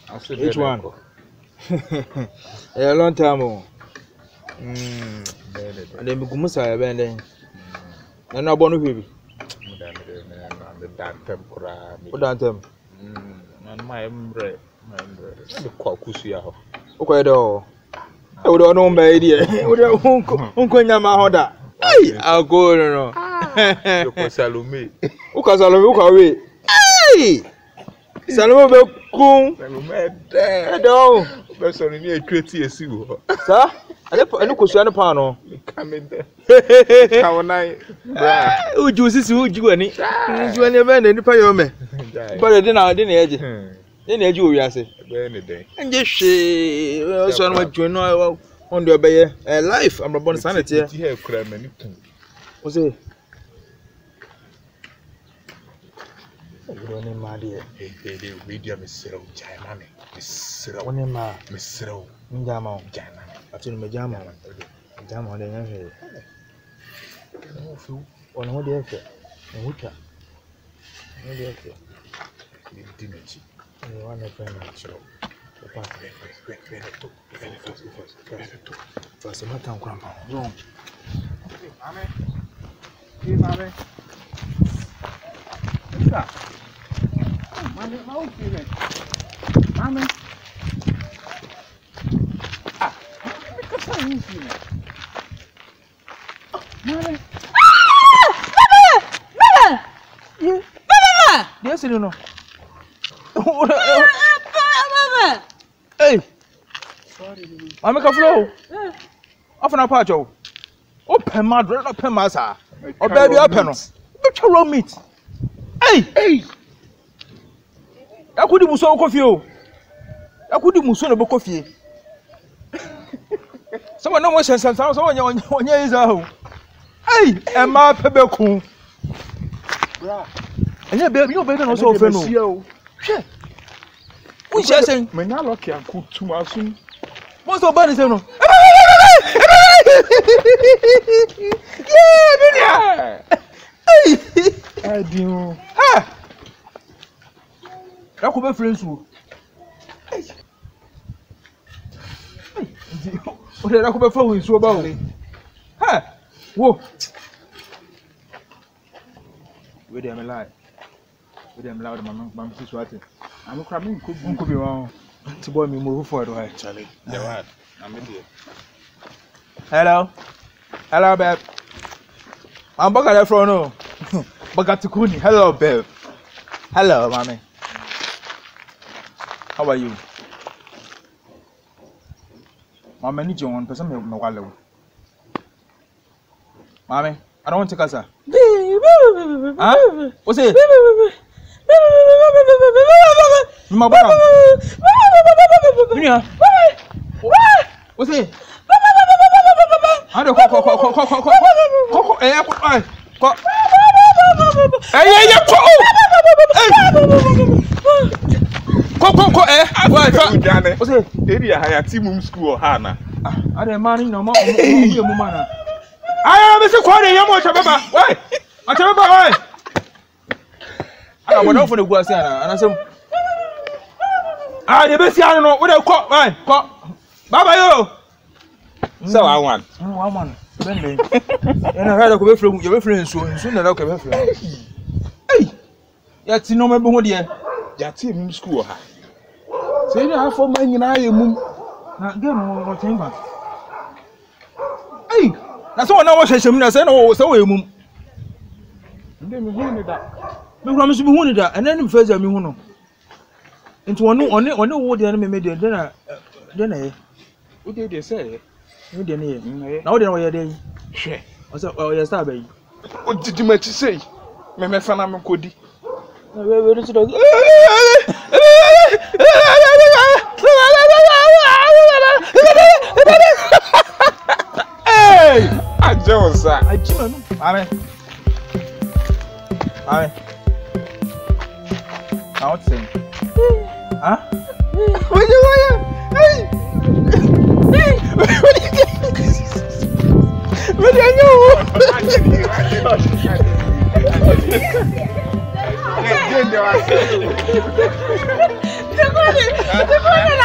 Which one? A long time. And then we come say ben then. Na na bonu baby. What that them? And my embrace. The quakusi ho. Okay do. I would no me there. Would unko nyama hoda. Hey, I'll go no. You ko Salome. Uka Salome uka we. Hey! Salome be kun. Salome there. Do. Be so ni etweti esi wo. Sir? Anu kosu anu pa no. Come there. How nai. Uju sisi uju ani. Uju ani be na nipa yo me. But dey na eje. Dey na eje owi ase. Be ni dey. Nje hwe. So anu adwo no on do be ye. Life am born sanity. Ti he kura mani kun. O say Oni ma de media misero jaima me misero oni ma misero njama o jaima ati no jama jama de nya hwe no fu oni ho de efe no huta no de efe ni dinechi ni wana friend chiro papa first ma kan kwampa no amen ki mame Mami, mau kire. Mami. Ah, que tá isso, né? Mami. Mama! Mama! Dia sini no. Mama. Hey. Sorry. Mami ka flow. Afana pa jo. Open my door, open my sa. O baby open no. Be raw meat. Hey. Akudi muso kofi o. Akudi muso no be kofi. Someone no mo sense someone onye is a. Hey, Emma Pebeku. Bra. Anya baby, you baby no so fe no. Hwe. Who share saying? Me nya lucky akutu asun. Most of ban is no. Yeah, Hey. Adio. Ha. I could be friends with. What did I could be following so about it? Ha! Whoa! With them alive. With them loud, my sister watching. I'm cramming, could be wrong. To boy me move forward, right, Charlie? The what? I'm here. Hello? Hello, babe. I'm back at the front, no. Bagatukuni. Hello, babe. Hello, mommy. How are you? Mommy, need you one person. Mommy, I don't want to take us. Huh? What's it? My brother. What's it? I don't What's it? Area higher team school Hana. I didn't mind no more. I am Mr. Quadi, Yamo Chababa. Why? I tell you why. I went off for the Guasiana and I said, the best I don't know what I call. Right, Baba, yo. So I want. I want. And I heard I could be from your reference soon that I could be. Hey, that's no member what dear. Your team school. Say you have for many and I am. Now, get on what chamber. Hey, that's all I was saying. I said, oh, so we move. Then we wanted that. We promised we wanted that, and then first, I mean, into one what the enemy made dinner. Then, what did they say? You didn't now, then, where they share. I said, oh, yes, baby. What did you say? My fan, I'm a goodie. Hey, I just Amen. Now what's saying? Huh? What you want? Hey! What do you know? Ade.